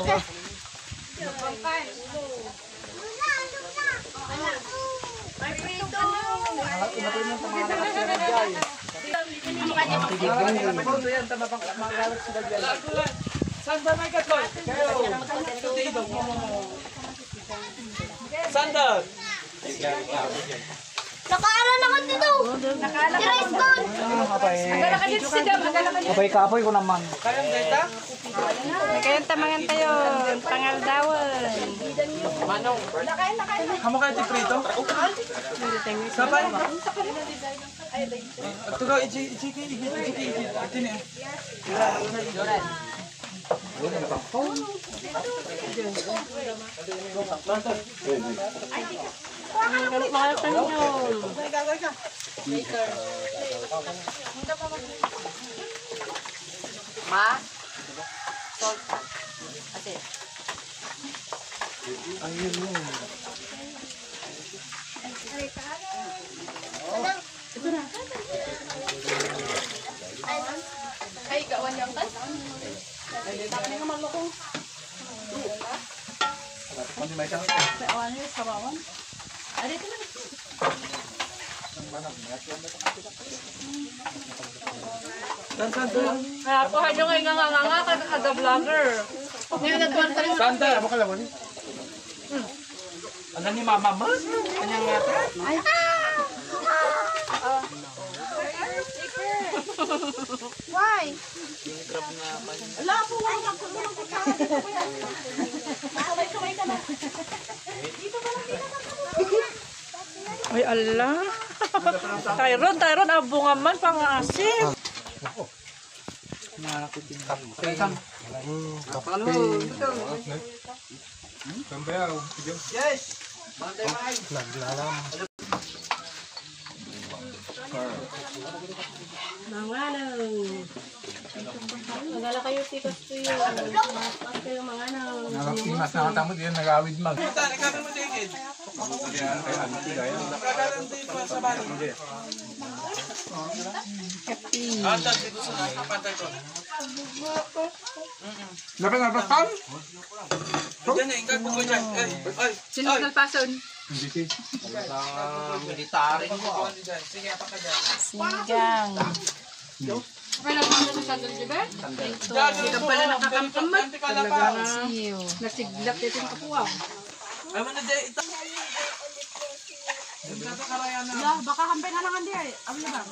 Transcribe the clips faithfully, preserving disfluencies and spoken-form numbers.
Sandal. Nakaalan ako dito. Nakaalan ako dito. Agala ka dito si Dam. Agala ka dito. Kapoy-kapoy ko naman. Kayang data? Kayang tamangan tayo. Pangaldawan. Manong. Kamu kayo di prito? Sabay? Ito ka, iji, iji, iji, iji, iji, iji, ito niya. Mga tanong. Ma? Salt. Ate. Ayun mo. Ay, gawan yung tas. Tapos nga malukong. Kundi may isang Sa awan niya, sa bawan. Ay, dito na. San, san, san? Kaya po, hadyo ngayon nga nga nga nga kada vlogger. Ngayon nagkuhan pa rin. Sandal. Ako lang wala. Ano ni Mama Mo? Kanyang ngata? Ay. Why? Wala po nga magkulong ko sa dito po yan. Kamay-kamay ka na. Dito pa lang dito. Ay, ala. Tyron, Tyron, abungan man, pangasip. Nakakutin ka. Yes! Manganang. Magala kayo, tikas to yun. Mapas kayo, manganang. Mas nakatamo din, nag-awid mag. Tari ka naman tigil. Nakagalan din pa sa bali. Anda, di gusto na kapatay ko. Dapat napasan? Diyan eh, ingkat mo ko dyan. Ay, ay, Sino nagpason? Hindi. military mo. Sige, apa ka dyan? Sigang. Okay lang mga sa sandal, di ba? Hindi ka pala nakakamkamat. Ganti ka na pa. Siyo. Nasiglap dito yung kapuaw. Ay, mo na dyan. Ito. Ito karayan na. Ya, baka hampay na lang hindi ay. Ano ba?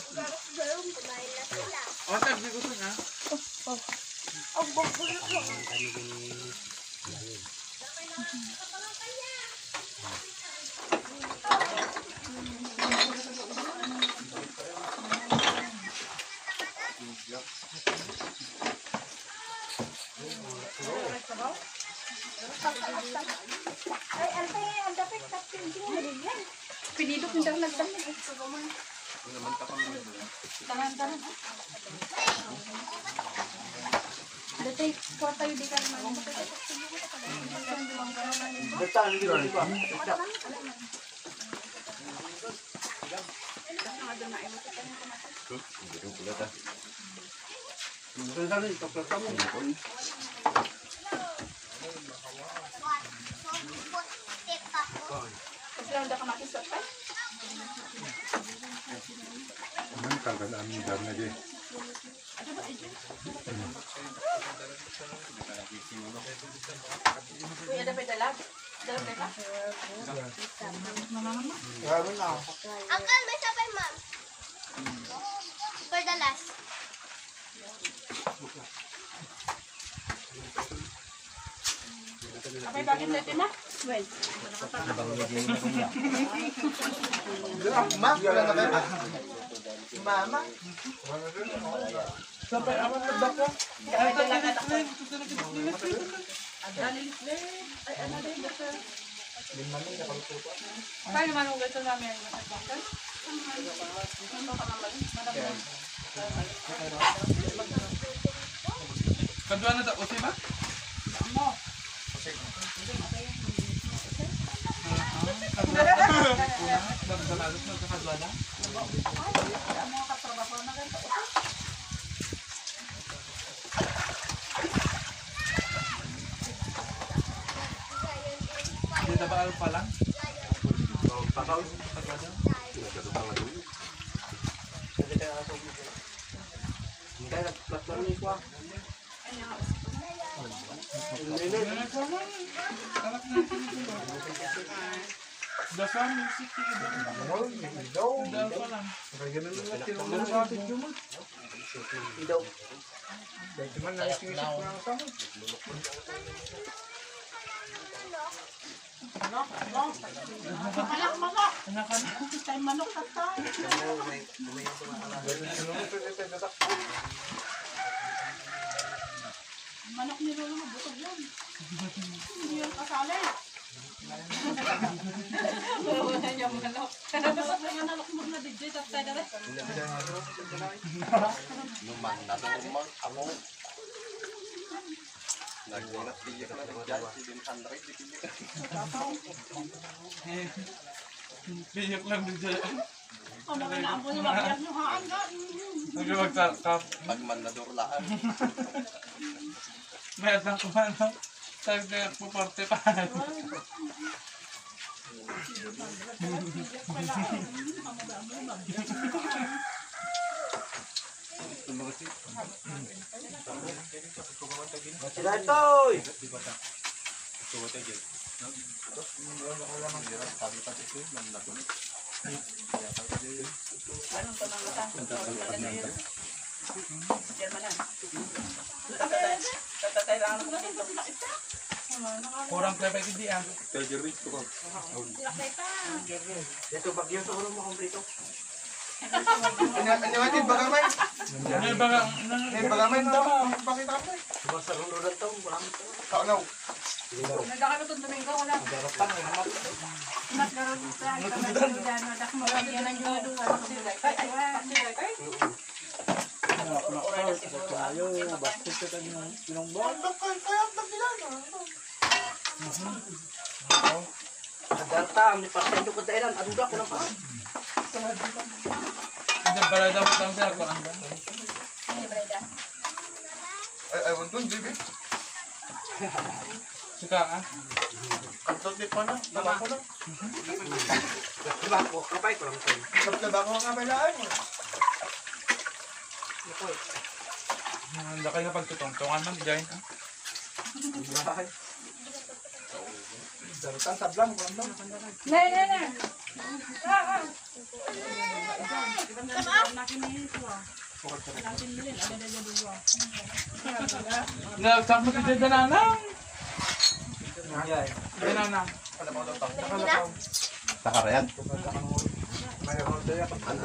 Otak, di gusto na. Ay, ante, ang dapat tapin din mo rin yan. Pinidok ng dalang nagdamit. Tahan-tahan. Dati, kuha tayo di ka naman. Ang kagad amin dyan na dyan. Kuya, dapat dalag. Dalag ka? Uncle, may sabay, ma'am. For the last. Apay, bakit natin na? Well. Mama? Sabay, awan na baka. Ay, dalaga na ko. Ay, ano din, doktor? Paano naman ang gato namin ang doktor? Kadwa na ta, o si ba? Magdalagot mo sa kadwa na? Dabaal pa lang. Dasam music daw pa lang. Malak, malak. Tayo manok ka tayo. Manok ni Lolo, butog yan. Hindi yan kasali. Wala niya manok. Dapat na yan alok mo na digit at tayo na rin. Luman na lumang ako. Nagbiyak na dyan si Ben Andre. Biyak lang din siya. Ano nga na ako yung makiyak nyo haan ka. Nagmagtakap. Magman na durlaan. May atang kumano. Sabi kaya po parte pa. Sila itoy! Kurang klepay hindi ah. Ito bagyo sa ulo mo kompleto. Ano natin, bagamay? May baga, Eh, bagamay na tama. Pakita ka mo eh. Diba sa ulo na ito? Marami ito. Kaunaw. Nagdaka na itong domingo, wala. Nagkaroon sa akin, nagkaroon dyan, nadak mo lang yan ang yung duwa. Nadarta, may pasendo ko dahil ang aduga ko lang pa. hindi pala daw lang sila ko ang Ay, ay, wantun, baby. suka ah. Kantot di pa na. Tama ko na. Diba ako, kapay ko lang ito. Kapla ko ang kamelaan mo. Hindi kayo pagtutungtungan man, diyan ah. Darutan, sablang, kulang daw. Ne, ne, ne. Nagtapos ito dyan nanang. Dyan nanang. Takarayan? Mayroon tayo.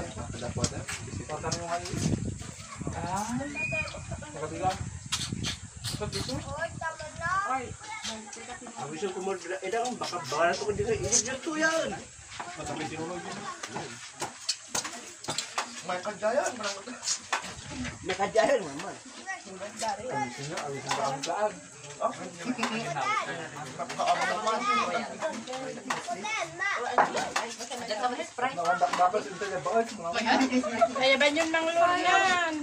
Ah. Nakatilang. Ito dito. Ang gusto ko mo, edang baka barat ko dito. Iyon to yan. Matamay sinulog yun. May kadyayan. Marang May kadyahan naman. Kaya ba yun ng lunan?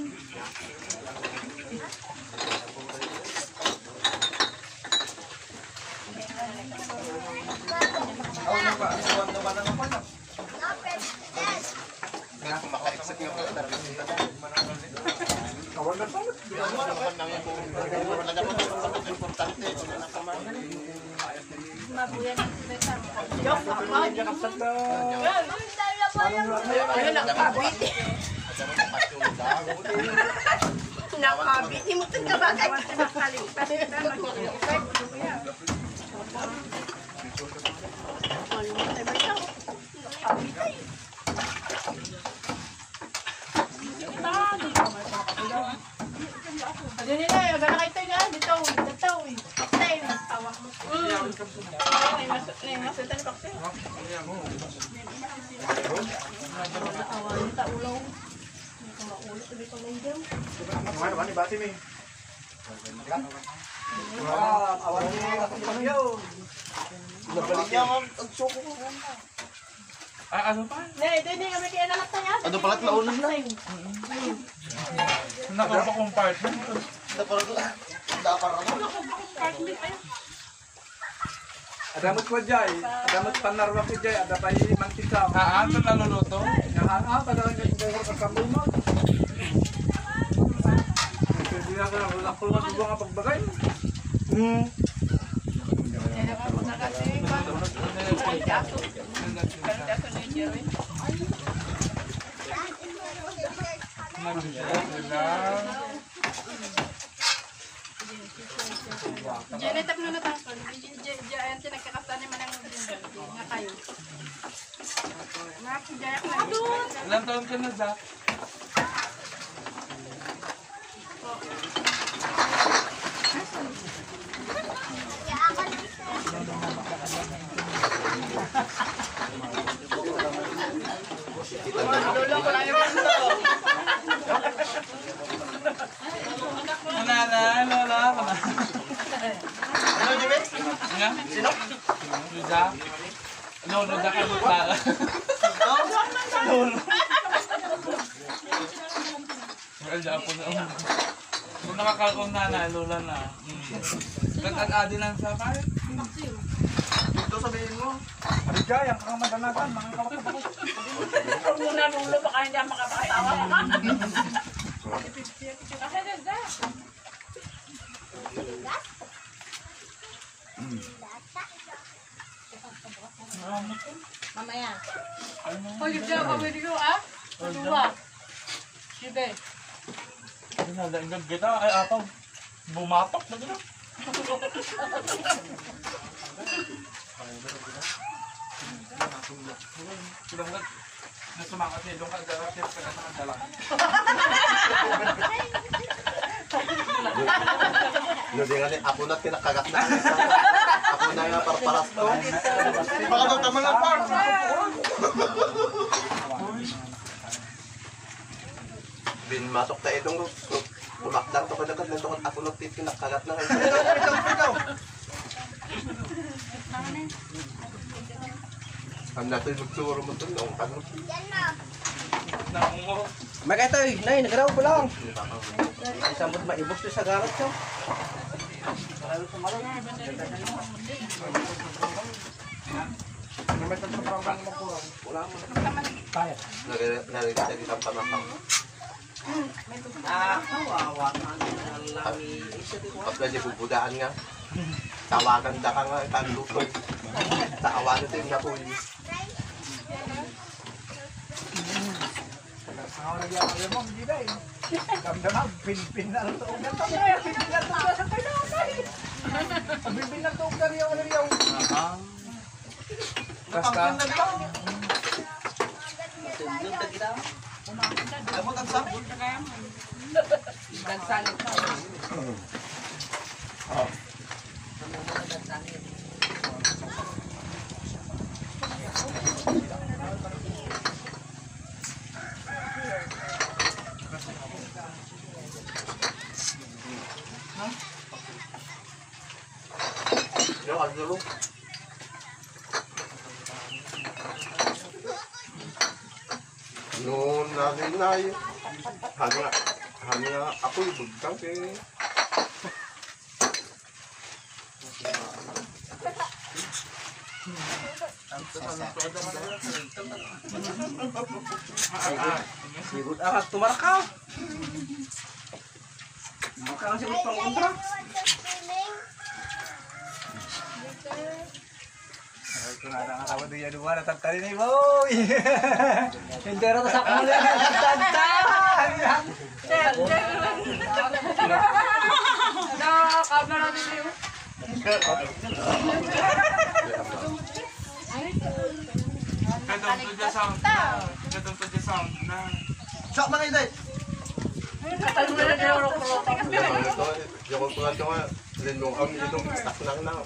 Awan na ba? Awan na ba ng apan? Maka-exit nga po. Awan na ba? Importante. Mabuyan ang sila. Ayun, nakabit. Nakabit. Imutin ka ba? Ano nila, magana kayo tayo nga. Dito, dito. Paksain. Tawak mo. Ay, masutan ni Paksain. Awan yung taulaw. Hindi ko maulot. Hindi ko mainggaw. Ano ba ni Bati May? Awan niya ako yun. Nabalik niya ang suko ko. Ah, ano pa? Ne, ito hindi kami kaya nalat na yan. Ano pala naunan na? Nakapa-compartment. Dapat ako. Dapat ako. Partment, ayun. Ada mo kwa jay. Ada mo panarwa ko jay. Ada pa yung mantika. Ah, ano naluluto? Yahan ah, talagang nagdawar ka kamuma. Hindi na ka wala ko lang nga pagbagay. Hmm. Janet, tap na natangkol. Diyan, nagkakastan naman ang nga kayo. Nakakijaya ka na. Ilang taon ka na, Zach? Wala na, wala ka na. Ano, Jimmy? Nga? Sino? Luda? No, Luda ka Luda. Luda ako na. Kung nakakalkong na na, Lola na. Nag-adi lang sa pare. Dito sabihin mo. Ano jay, ang kamadanagan, mga kawakabakot. Kung muna nulo, baka hindi ako makapakatawa. Kasi na, Zach. Mamaya. Hoy, diyan, pamili ko, ah. Dua. Sige. Nalagag kita, ay ataw. Bumatok na gano'n. Sulangat. Nasumakat niya, doon ka dapat siya sa kasama dala. Hindi nga rin, ako na kinakagat na. Ako na nga parparas to. Baka daw tama lang par. Bin masok tayo itong tumakdang to kadagad lang to ako na kinakagat na. Ang natin magsuro mo doon nung ano. Yan na. Nakungo. Magkatoy, nay, nagaraw ko lang. Isang mo't maibos to sa garot ko. Wala mo. Kaya. Narinig sa isang pamakang. Ah, kawawa na ang lami. Pag pwede bubudaan nga. Tawagan da ka nga, itanluto. Taawan ito yung napulis. Ako nagyakaya mo, hindi na eh. Damdamag, pinpin na ang tuong ng tamay. Pinpin na ang tuong sa kailangan. Pinpin na ang tuong kariyaw, kariyaw. Basta. Amot ang sabon. Dansalit pa. Yo, ano dulu? Noon natin na yun. Hanga, hanga ako yung bugtang eh. Sigod ahas, tumarakaw. Maka lang sigod pang kontra. Ay, kung ada nga tawad niya dua, natagtali na yung boy. Hindi rin sa kulo na natagtali. Ano, camera din yun. Kadang to dyan sound na. Kadang to dyan sound na. Chok mga inday! Katalungan na niya ako. Yung kulat ko nga, linong ang linong stack lang na.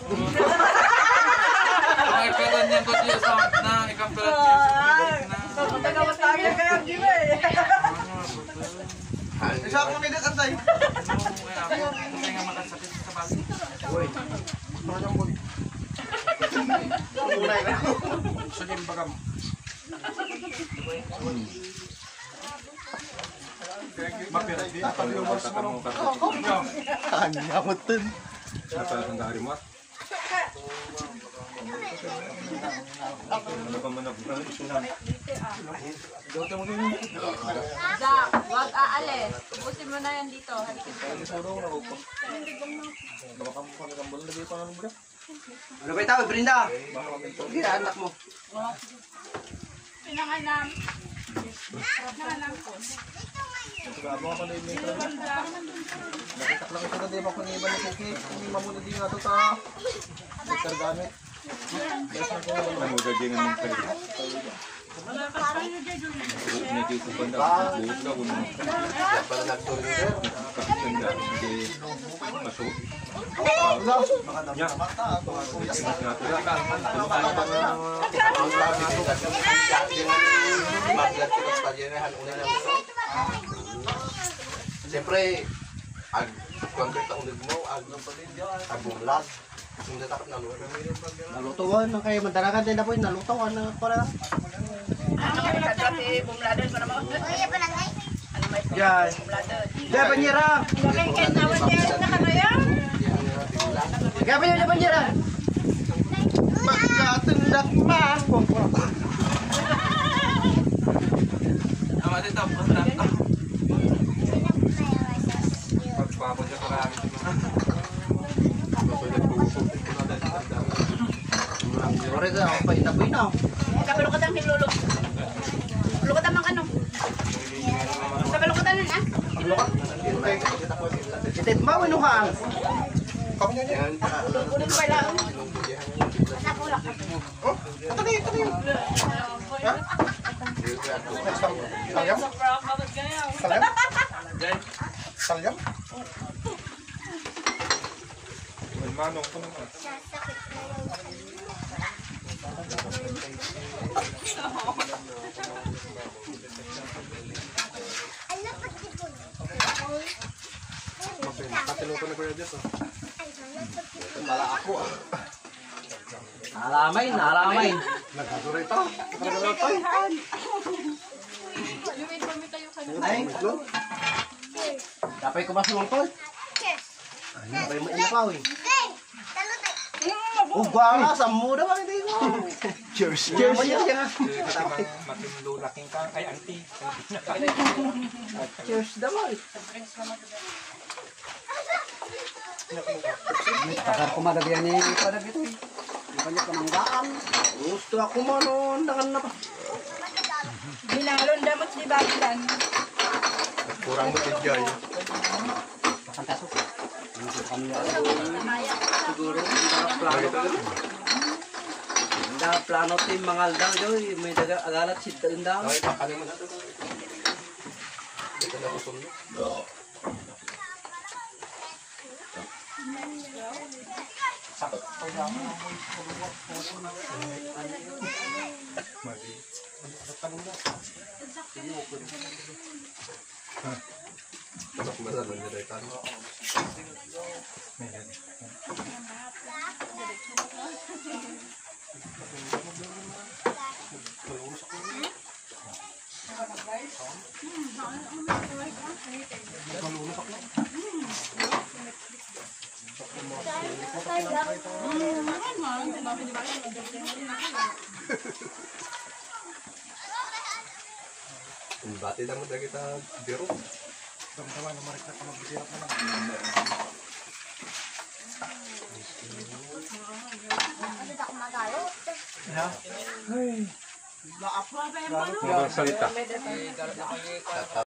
Ay, kalan yan to dyan sound na. Ikaw pala dyan na. Tagawas tayo kaya ang jiwa eh. Isa ako mga inday antay. Kaya nga makasakit sa bali. Uy, parang mo. Tunay na. Sige, bagam. Mapira, di na pala yung mas mo. Ang yamutin. Nasa ang dari mo. Ano pa man ang isunan? Jack, huwag aalis. Ubusin mo na yan dito. Ano ba ito? Brinda? Sige, anak mo. Pinangalam. Gabo ako na yung metro. Nakitak lang ito na di ba kung iba na kukit. Hindi mamuna din nga ito sa meter gamit. Ano gagawin ng pagkakas? Yan pala nagtuloy. Kakasanda. Hindi masuk. Siyempre, ag concrete ang ulit mo, ag ag bumlag. Hindi takot na luto. Nalutuan na kayo. Mandaragan din na po. Nalutuan na po na. Ano kayo nagsabi, bumladon para mo? Kuya pa lang ay. Yan. Yan, banyera. Bakit kayo tawag niya na kanayan? Kaya pa yun, banyera. Pagkatindak pa. Ama dito, punta na ito. Pagpapon siya karami. Sorry ka, ako pa itaboy na. Kabalo ka tang nilulog. Lulo ka tamang ano? Kabalo ka tanan ah? Itit mo, winuhaan. Kunin ko lang. Napulak ka. Salyam? Salyam? Salyam? Manong ko naman. Ano pa dito? Nakatiluto na ko yun dito. Mala ako ah. Nalamay, nalamay. Nagkasuray ito. Ay, good. Kapay ko ba sa mga tol? Kapay mo ina pa, eh. Okay. Talo tayo. Ugwa nga, sa muda ba hindi ko? Cheers, cheers. Matinlulaking ka. Ay, auntie. Cheers daw. Takar ko madagyan ni padag ito eh. Kanya kamanggaan. Gusto ako manon, dangan na pa. Binalon damot di bagilan. Kurang mo tigay. Pakantaso. Siguro, hindi plano. Hindi plano tim mangal daw doy. May daga agalat sit ka daw. Ay, pakanin mo na ito. Ito na usun mo. Mas masalah niya dahil tano. Bati na mo dahil kita biro. Tama-tama na marik na ka magbisirap na lang. Ano ako magalo? Mga salita.